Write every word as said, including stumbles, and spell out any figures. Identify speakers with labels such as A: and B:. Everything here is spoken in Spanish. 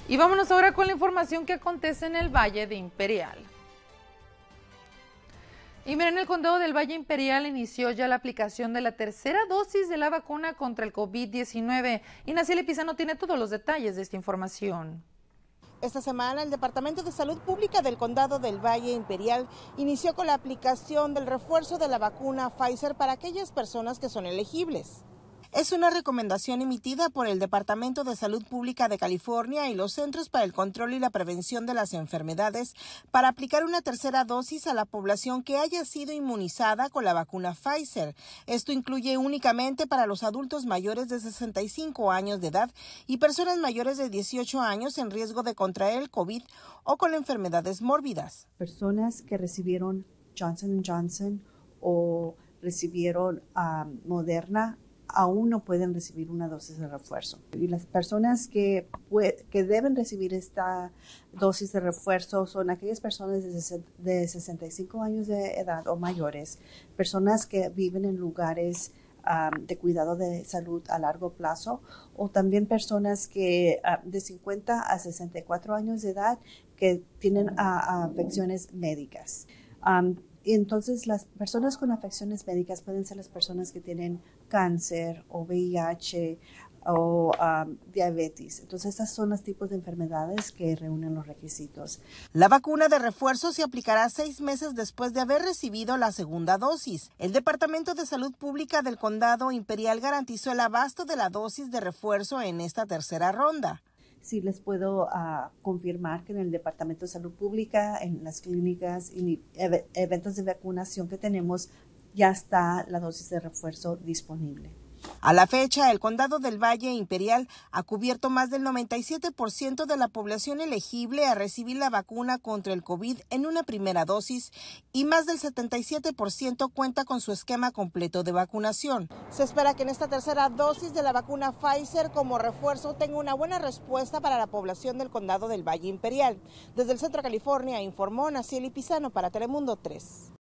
A: Y vámonos ahora con la información que acontece en el Valle de Imperial. Y miren, el condado del Valle Imperial inició ya la aplicación de la tercera dosis de la vacuna contra el COVID diecinueve. Y Naceli Pizano tiene todos los detalles de esta información.
B: Esta semana, el Departamento de Salud Pública del Condado del Valle Imperial inició con la aplicación del refuerzo de la vacuna Pfizer para aquellas personas que son elegibles. Es una recomendación emitida por el Departamento de Salud Pública de California y los Centros para el Control y la Prevención de las Enfermedades para aplicar una tercera dosis a la población que haya sido inmunizada con la vacuna Pfizer. Esto incluye únicamente para los adultos mayores de sesenta y cinco años de edad y personas mayores de dieciocho años en riesgo de contraer el COVID o con enfermedades mórbidas.
C: Personas que recibieron Johnson and Johnson o recibieron um, Moderna aún no pueden recibir una dosis de refuerzo. Y las personas que, que deben recibir esta dosis de refuerzo son aquellas personas de sesenta y cinco años de edad o mayores, personas que viven en lugares um, de cuidado de salud a largo plazo, o también personas que uh, de cincuenta a sesenta y cuatro años de edad que tienen uh, afecciones médicas. Um, Y entonces las personas con afecciones médicas pueden ser las personas que tienen cáncer o V I H o um, diabetes. Entonces estos son los tipos de enfermedades que reúnen los requisitos.
B: La vacuna de refuerzo se aplicará seis meses después de haber recibido la segunda dosis. El Departamento de Salud Pública del Condado Imperial garantizó el abasto de la dosis de refuerzo en esta tercera ronda.
C: Sí les puedo uh, confirmar que en el Departamento de Salud Pública, en las clínicas y ev eventos de vacunación que tenemos, ya está la dosis de refuerzo disponible.
B: A la fecha, el Condado del Valle Imperial ha cubierto más del noventa y siete por ciento de la población elegible a recibir la vacuna contra el COVID en una primera dosis y más del setenta y siete por ciento cuenta con su esquema completo de vacunación. Se espera que en esta tercera dosis de la vacuna Pfizer como refuerzo tenga una buena respuesta para la población del Condado del Valle Imperial. Desde el Centro de California informó Naceli Pizano para Telemundo tres.